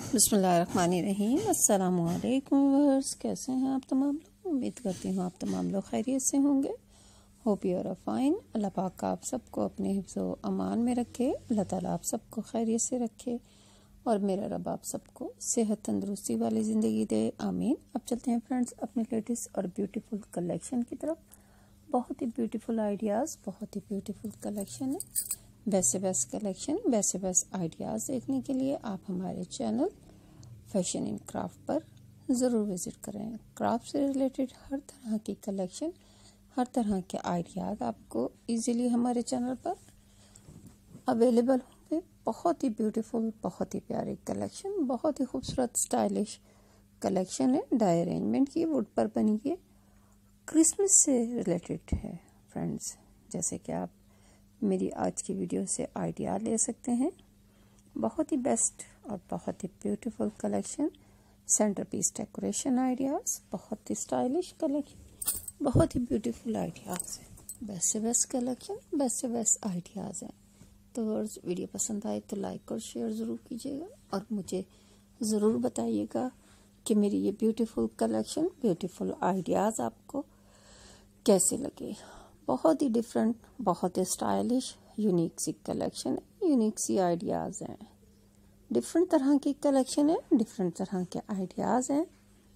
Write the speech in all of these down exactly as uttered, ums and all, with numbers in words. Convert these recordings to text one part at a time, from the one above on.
बिस्मिल्लाहिर्रहमानिर्रहीम। अस्सलामु अलैकुम व्यूअर्स, कैसे हैं आप तमाम लोग? उम्मीद करती हूँ आप तमाम लोग खैरियत से होंगे। Hope you are fine. Allah पाक आप सबको अपने हिफ्ज़ व अमान में रखे। अल्लाह ताला आप सबको खैरियत से रखे और मेरा रब आप सबको सेहत तंदुरुस्ती वाली ज़िंदगी दे, आमीन। अब चलते हैं फ्रेंड्स अपने लेटेस्ट और ब्यूटीफुल कलेक्शन की तरफ। बहुत ही ब्यूटीफुल आइडियाज़, बहुत ही ब्यूटीफुल कलेक्शन है। बेस्ट से बेस्ट कलेक्शन, बेस्ट से बेस्ट आइडियाज़ देखने के लिए आप हमारे चैनल फैशन इन क्राफ्ट पर ज़रूर विज़िट करें। क्राफ्ट से रिलेटेड हर तरह की कलेक्शन, हर तरह के आइडियाज़ आपको इजीली हमारे चैनल पर अवेलेबल होंगे। बहुत ही ब्यूटीफुल, बहुत ही प्यारी कलेक्शन, बहुत ही खूबसूरत स्टाइलिश कलेक्शन है। डाई अरेंजमेंट की वुड पर बनी है, क्रिसमस से रिलेटेड है फ्रेंड्स। जैसे कि आप मेरी आज की वीडियो से आइडिया ले सकते हैं। बहुत ही बेस्ट और बहुत ही beautiful collection, centrepiece decoration ideas, बहुत ही स्टाइलिश कलेक्शन, बहुत ही ब्यूटीफुल आइडियाज़ है। बेस्ट से बेस्ट कलेक्शन, बेस्ट से बेस्ट आइडियाज़ हैं। तो वर्स वीडियो पसंद आए तो लाइक और शेयर ज़रूर कीजिएगा और मुझे ज़रूर बताइएगा कि मेरी ये ब्यूटीफुल कलेक्शन, ब्यूटीफुल आइडियाज़ आपको कैसे लगे। बहुत ही डिफरेंट, बहुत ही स्टाइलिश, यूनिक सी कलेक्शन है, यूनिक सी आइडियाज़ हैं। डिफरेंट तरह की कलेक्शन है, डिफरेंट तरह के आइडियाज़ हैं।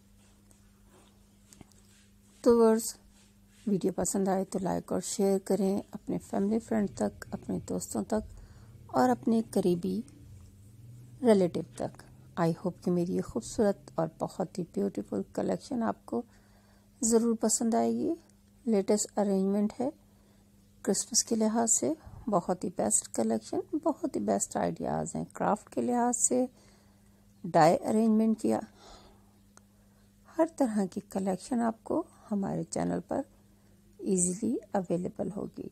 तो वर्स वीडियो पसंद आए तो लाइक और शेयर करें अपने फैमिली फ्रेंड तक, अपने दोस्तों तक और अपने करीबी रिलेटिव तक। आई होप कि मेरी ये खूबसूरत और बहुत ही ब्यूटीफुल कलेक्शन आपको ज़रूर पसंद आएगी। लेटेस्ट अरेंजमेंट है क्रिसमस के लिहाज से, बहुत ही बेस्ट कलेक्शन, बहुत ही बेस्ट आइडियाज़ हैं। क्राफ्ट के लिहाज से, डाई अरेंजमेंट किया, हर तरह की कलेक्शन आपको हमारे चैनल पर इजीली अवेलेबल होगी।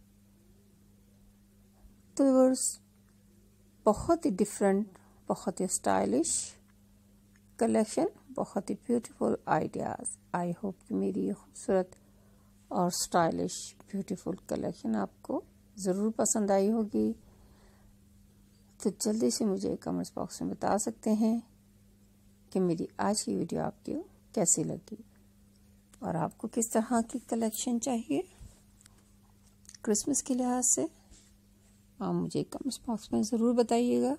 तो व्यूअर्स, बहुत ही डिफरेंट, बहुत ही स्टाइलिश कलेक्शन, बहुत ही ब्यूटीफुल आइडियाज़। आई होप कि मेरी ये खूबसूरत और स्टाइलिश ब्यूटीफुल कलेक्शन आपको ज़रूर पसंद आई होगी। तो जल्दी से मुझे कमेंट्स बॉक्स में बता सकते हैं कि मेरी आज की वीडियो आपको कैसी लगी और आपको किस तरह की कलेक्शन चाहिए क्रिसमस के लिहाज से। आप मुझे कमेंट्स बॉक्स में ज़रूर बताइएगा।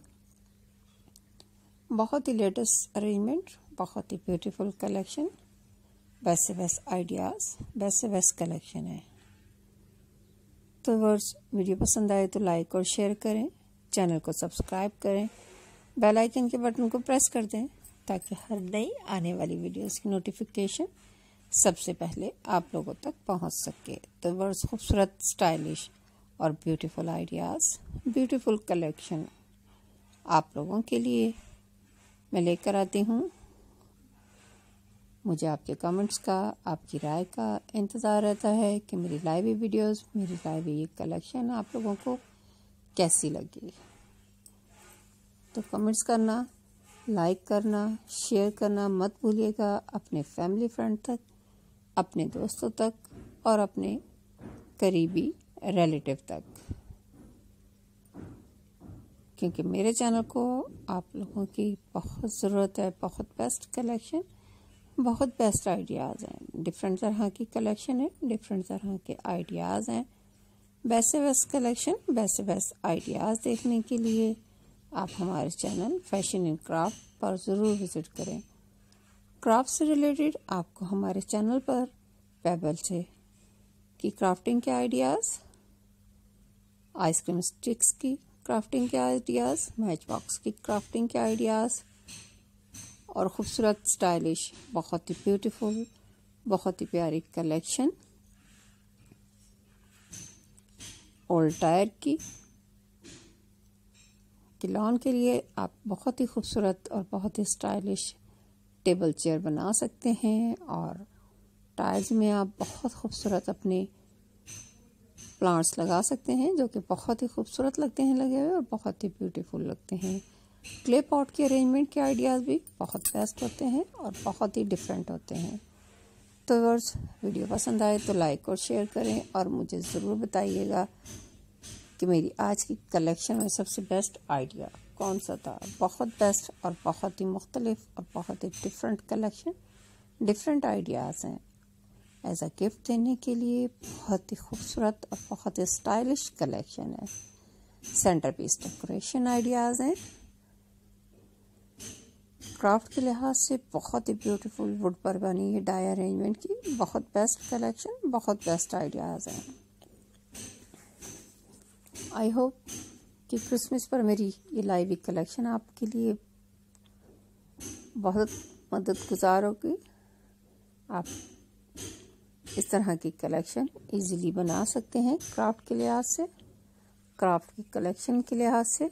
बहुत ही लेटेस्ट अरेंजमेंट, बहुत ही ब्यूटीफुल कलेक्शन, बेस्ट से बेस्ट आइडियाज़, बेस्ट से बेस्ट कलेक्शन है। तो वर्स वीडियो पसंद आए तो लाइक और शेयर करें, चैनल को सब्सक्राइब करें, बेल आइकन के बटन को प्रेस कर दें ताकि हर नई आने वाली वीडियोस की नोटिफिकेशन सबसे पहले आप लोगों तक पहुंच सके। तो वर्स खूबसूरत, स्टाइलिश और ब्यूटीफुल आइडियाज़, ब्यूटीफुल कलेक्शन आप लोगों के लिए मैं लेकर आती हूँ। मुझे आपके कमेंट्स का, आपकी राय का इंतज़ार रहता है कि मेरी लाइव वीडियोस, मेरी लाइव ये कलेक्शन आप लोगों को कैसी लगी। तो कमेंट्स करना, लाइक करना, शेयर करना मत भूलिएगा अपने फैमिली फ्रेंड तक, अपने दोस्तों तक और अपने करीबी रिलेटिव तक, क्योंकि मेरे चैनल को आप लोगों की बहुत ज़रूरत है। बहुत बेस्ट कलेक्शन, बहुत बेस्ट आइडियाज़ हैं। डिफरेंट तरह की कलेक्शन है, डिफरेंट तरह के आइडियाज़ हैं। बेस्ट से बेस्ट कलेक्शन, बेस्ट से बेस्ट आइडियाज़ देखने के लिए आप हमारे चैनल फैशन इन क्राफ्ट पर ज़रूर विज़िट करें। क्राफ्ट से रिलेटेड आपको हमारे चैनल पर पेबल से की क्राफ्टिंग के आइडियाज़, आइसक्रीम स्टिक्स की क्राफ्टिंग के आइडियाज़, मैच बॉक्स की क्राफ्टिंग के आइडियाज़ और ख़ूबसूरत, स्टाइलिश, बहुत ही ब्यूटीफुल, बहुत ही प्यारी कलेक्शन ओल्ड टायर की लॉन के लिए आप बहुत ही खूबसूरत और बहुत ही स्टाइलिश टेबल चेयर बना सकते हैं और टायर्स में आप बहुत खूबसूरत अपने प्लांट्स लगा सकते हैं जो कि बहुत ही खूबसूरत लगते हैं लगे हुए और बहुत ही ब्यूटीफुल लगते हैं। क्ले पॉट के अरेंजमेंट के आइडियाज़ भी बहुत बेस्ट होते हैं और बहुत ही डिफरेंट होते हैं। तो वर्स वीडियो पसंद आए तो लाइक और शेयर करें और मुझे ज़रूर बताइएगा कि मेरी आज की कलेक्शन में सबसे बेस्ट आइडिया कौन सा था। बहुत बेस्ट और बहुत ही मुख्तलिफ और बहुत ही डिफरेंट कलेक्शन, डिफरेंट आइडियाज़ हैं एज अ गिफ्ट देने के लिए। बहुत ही खूबसूरत और बहुत ही स्टाइलिश कलेक्शन है। सेंटर पीस डेकोरेशन आइडियाज़ हैं। क्राफ्ट के लिहाज से बहुत ही ब्यूटीफुल वुड पर बनी है डाई अरेंजमेंट की। बहुत बेस्ट कलेक्शन, बहुत बेस्ट आइडियाज़ हैं। आई होप कि क्रिसमस पर मेरी ये लाइव कलेक्शन आपके लिए बहुत मददगुजार होगी। आप इस तरह की कलेक्शन इजीली बना सकते हैं क्राफ्ट के लिहाज से, क्राफ्ट की कलेक्शन के लिहाज से,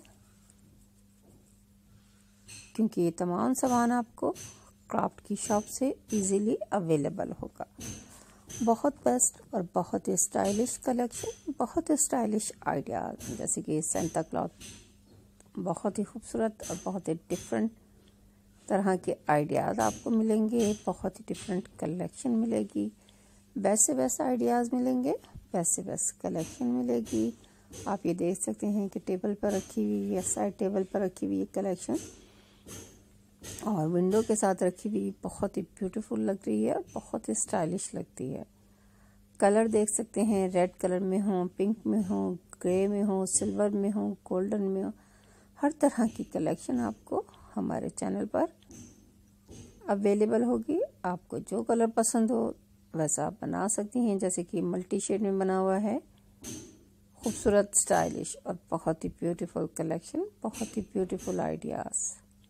क्योंकि ये तमाम सामान आपको क्राफ्ट की शॉप से इजीली अवेलेबल होगा। बहुत बेस्ट और बहुत ही स्टाइलिश कलेक्शन, बहुत ही स्टाइलिश आइडियाज, जैसे कि सेंटा क्लॉथ, बहुत ही खूबसूरत और बहुत ही डिफरेंट तरह के आइडियाज़ आपको मिलेंगे। बहुत ही डिफरेंट कलेक्शन मिलेगी, बेस्ट से बेस्ट आइडियाज़ मिलेंगे, बेस्ट से बेस्ट कलेक्शन मिलेगी। आप ये देख सकते हैं कि टेबल पर रखी हुई या साइड टेबल पर रखी हुई ये कलेक्शन और विंडो के साथ रखी हुई बहुत ही ब्यूटीफुल लग रही है, बहुत ही स्टाइलिश लगती है। कलर देख सकते हैं, रेड कलर में हो, पिंक में हो, ग्रे में हो, सिल्वर में हो, गोल्डन में हो, हर तरह की कलेक्शन आपको हमारे चैनल पर अवेलेबल होगी। आपको जो कलर पसंद हो वैसा आप बना सकती हैं, जैसे कि मल्टी शेड में बना हुआ है। खूबसूरत, स्टाइलिश और बहुत ही ब्यूटीफुल कलेक्शन, बहुत ही ब्यूटीफुल आइडियाज़,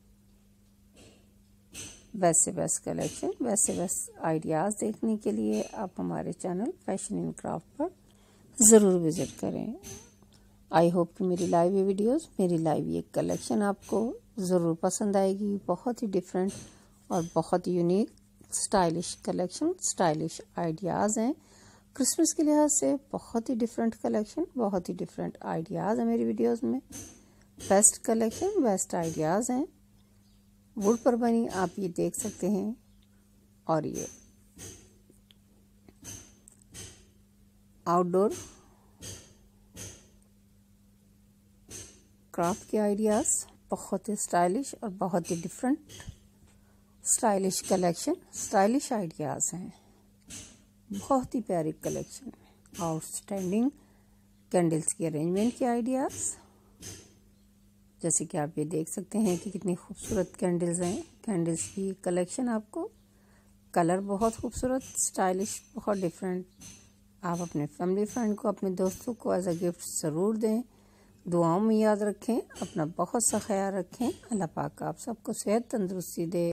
वैसे बेस्ट कलेक्शन, वैसे बेस्ट आइडियाज़ देखने के लिए आप हमारे चैनल फैशन एंड क्राफ्ट पर ज़रूर विज़िट करें। आई होप कि मेरी लाइव वीडियोस, मेरी लाइव ये कलेक्शन आपको ज़रूर पसंद आएगी। बहुत ही डिफरेंट और बहुत ही unique stylish collection, stylish ideas हैं। क्रिसमस के लिहाज से बहुत ही डिफरेंट कलेक्शन, बहुत ही डिफरेंट आइडियाज़ हैं मेरी वीडियोस में। बेस्ट कलेक्शन, बेस्ट आइडियाज़ हैं। वुड पर बनी आप ये देख सकते हैं, और ये आउटडोर क्राफ्ट के आइडियाज़, बहुत ही स्टाइलिश और बहुत ही different stylish collection, stylish ideas हैं। बहुत ही प्यारी कलेक्शन, आउटस्टैंडिंग कैंडल्स की अरेंजमेंट के आइडियाज़, जैसे कि आप ये देख सकते हैं कि कितनी खूबसूरत कैंडल्स हैं। कैंडल्स की कलेक्शन आपको, कलर बहुत खूबसूरत, स्टाइलिश, बहुत डिफरेंट। आप अपने फैमिली फ्रेंड को, अपने दोस्तों को एज अ गिफ्ट ज़रूर दें। दुआओं में याद रखें, अपना बहुत सा ख्याल रखें। अल्लाह पाक आप सबको सेहत तंदुरुस्ती दे।